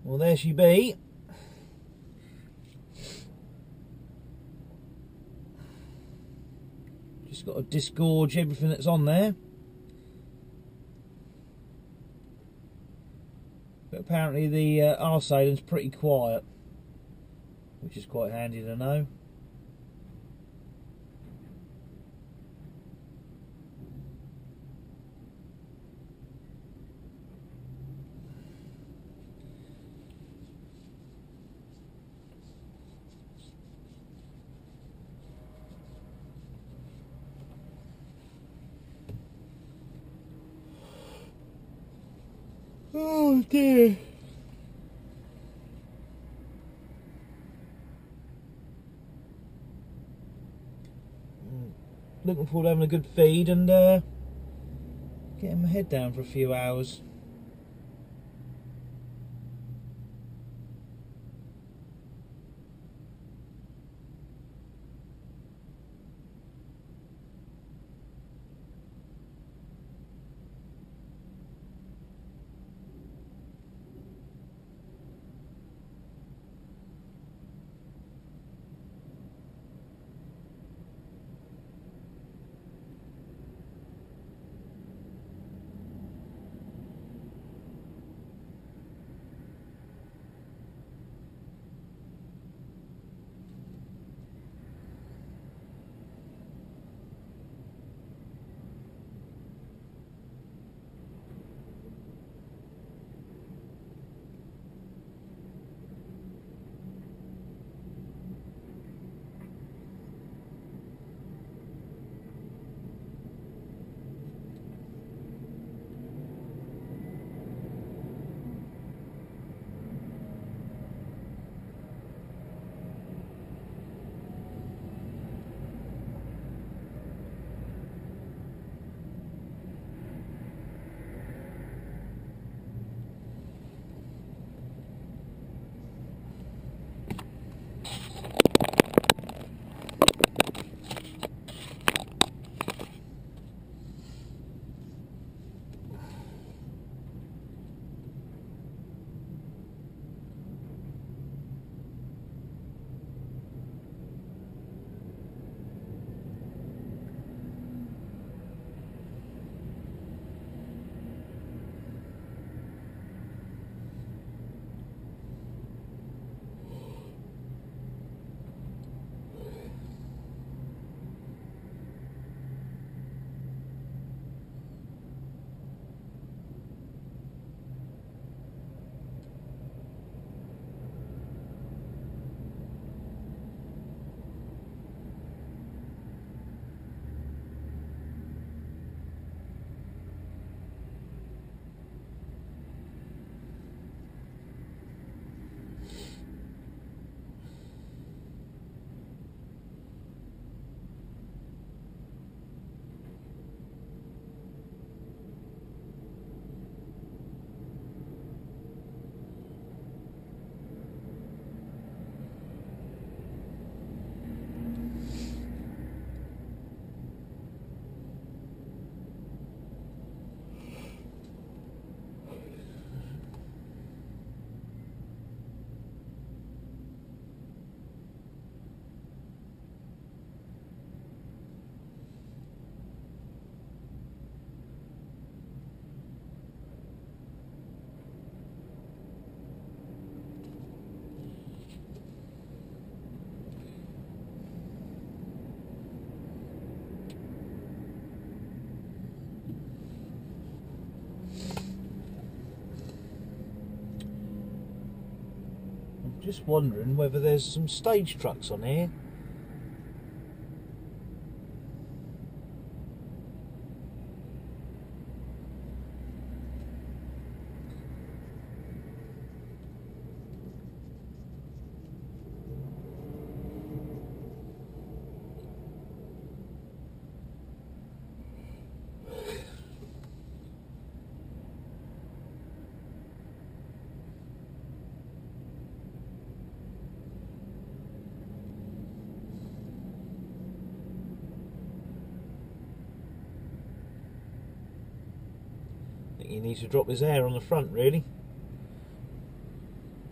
Well, there she be. Just got to disgorge everything that's on there. But apparently the arseidon's pretty quiet, which is quite handy to know. Oh dear. Looking forward to having a good feed and getting my head down for a few hours. Just wondering whether there's some stage trucks on here. He needs to drop his air on the front, really.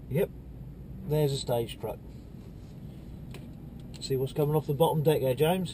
Yep, there's a stage truck. See what's coming off the bottom deck there, James?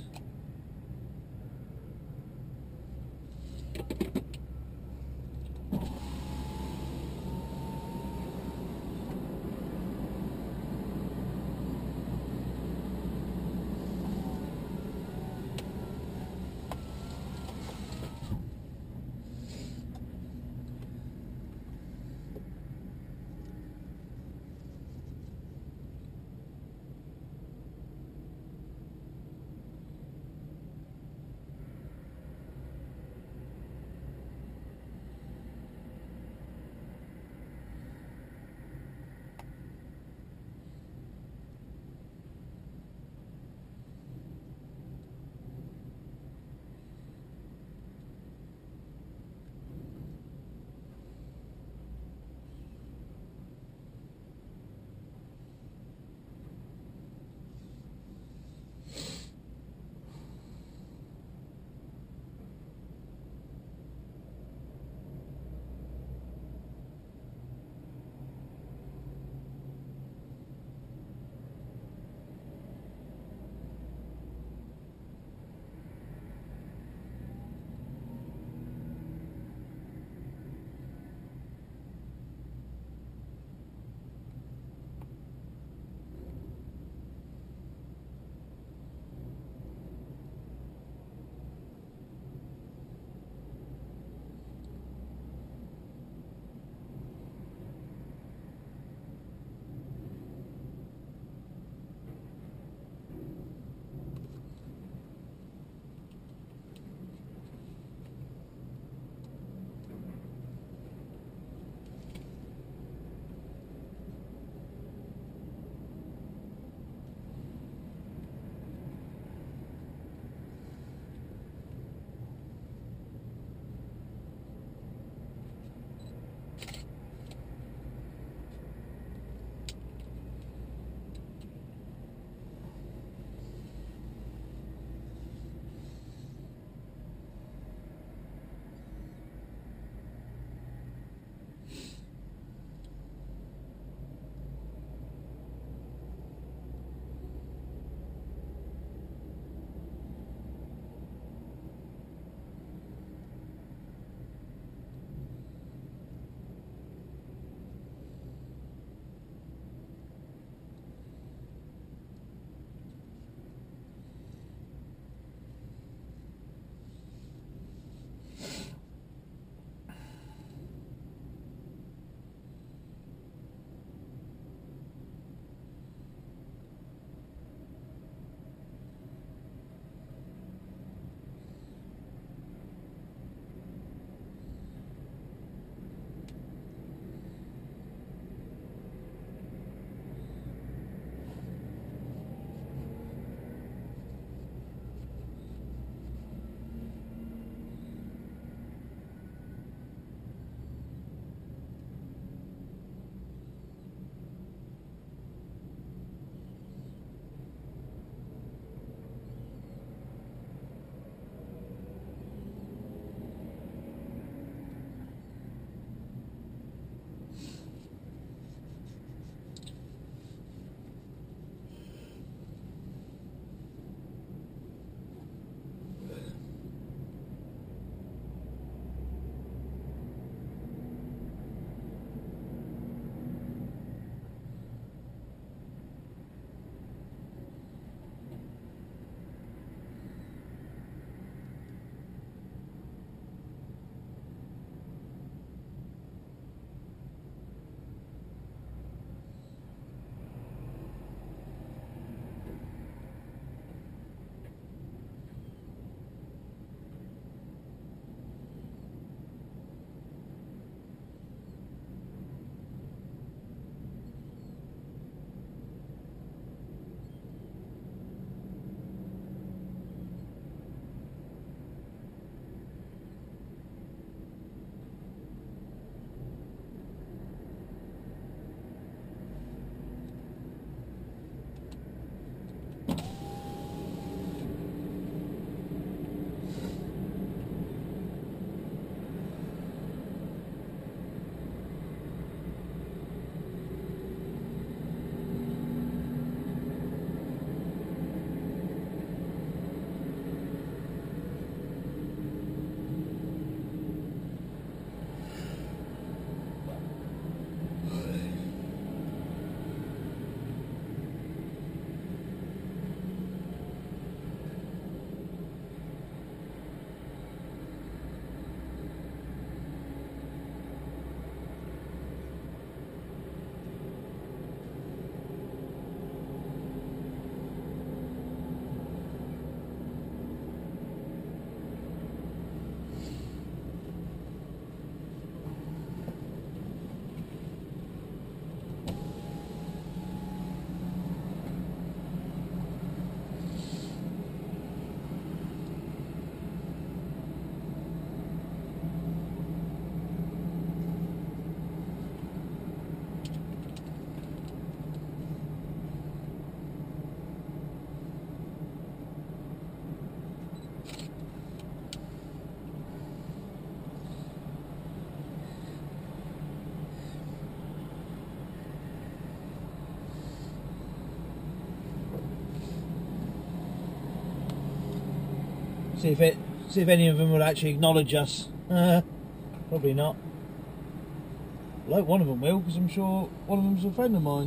See if any of them would actually acknowledge us. Probably not. I hope one of them will, because I'm sure one of them's a friend of mine.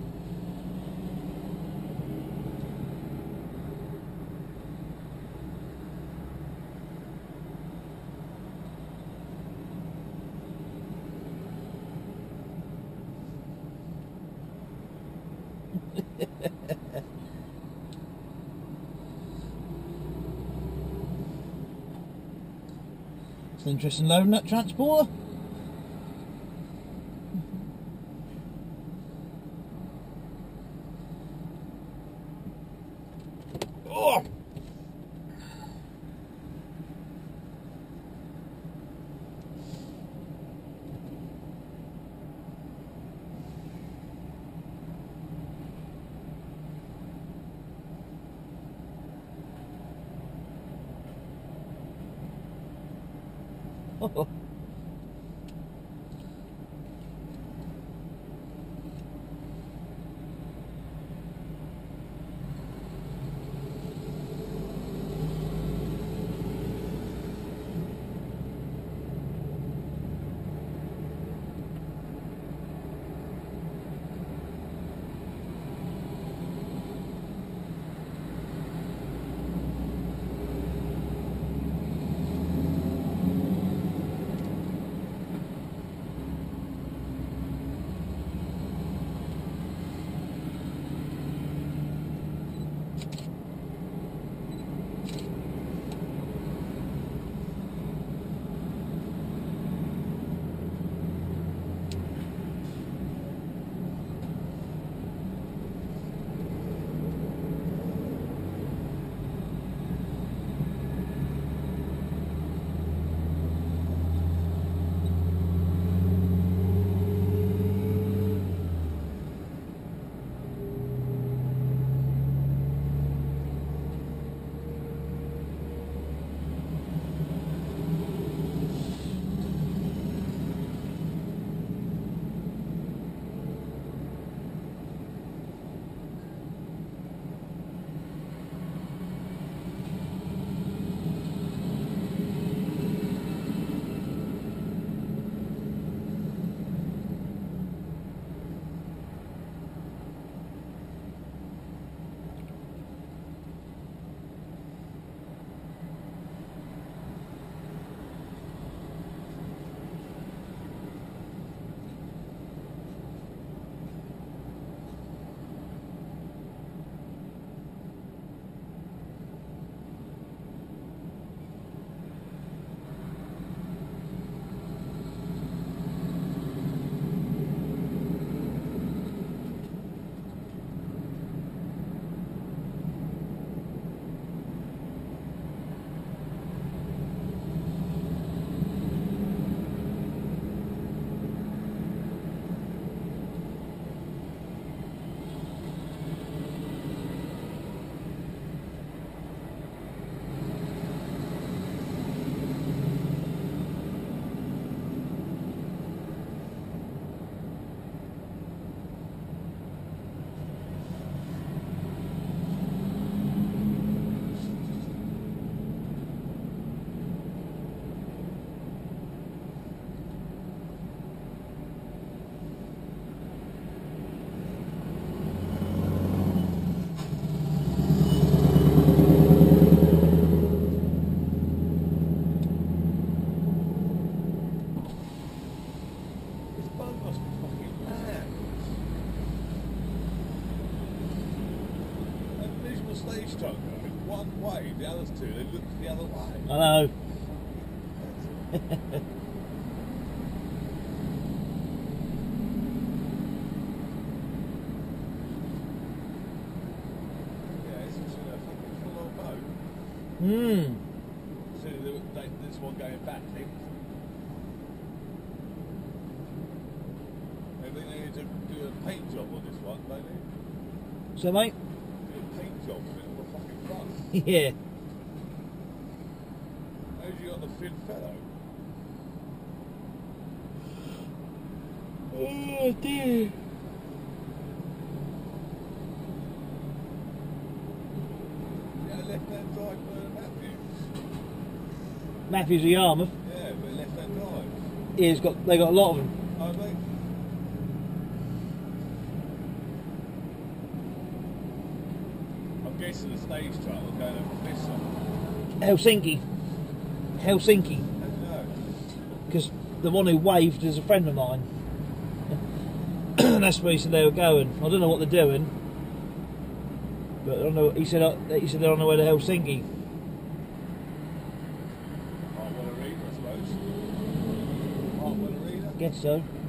It's an interesting loading that transporter. Oh! Oh. Stage truck going one way, the others two, they look the other way. I know. Yeah, it's just a fucking full on boat. Hmm. So this one going back, I think. I think they need to do a paint job on this one, don't they? So, mate? Do a paint job on it on the fucking front. Yeah. How's you got the Finnfellow? Oh dear. Yeah, left hand side burn that view. Matthews of Yarmouth. Yeah, but left-hand drive. Yeah, they got a lot of them. Oh, mate. I'm guessing the stage truck will go over this side. Helsinki. How do you know? Because the one who waved is a friend of mine. That's where he said they were going. I don't know what they're doing, but I don't know. He said they're on the way to Helsinki. Might want to read, I suppose. Might want to read. I guess so.